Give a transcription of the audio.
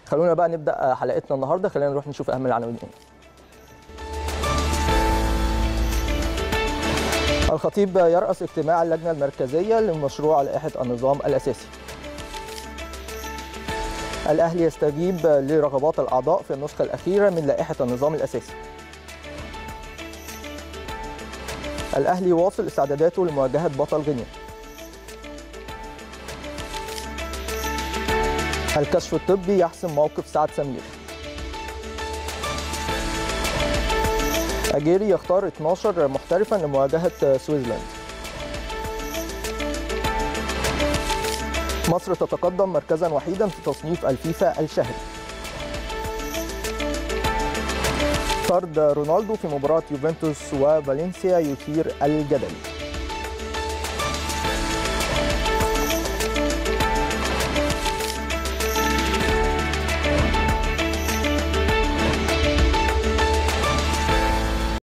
خلونا بقى نبدأ حلقتنا النهارده. خلينا نروح نشوف أهم العناوين. الخطيب يرأس اجتماع اللجنة المركزية لمشروع لائحة النظام الأساسي. الأهلي يستجيب لرغبات الأعضاء في النسخة الأخيرة من لائحة النظام الأساسي. الأهلي يواصل استعداداته لمواجهة بطل غينيا. الكشف الطبي يحسم موقف سعد سمير. أجيري يختار 12 محترفا لمواجهة سويسلاند. مصر تتقدم مركزا وحيدا في تصنيف الفيفا الشهري. طرد رونالدو في مباراة يوفنتوس وفالنسيا يثير الجدل.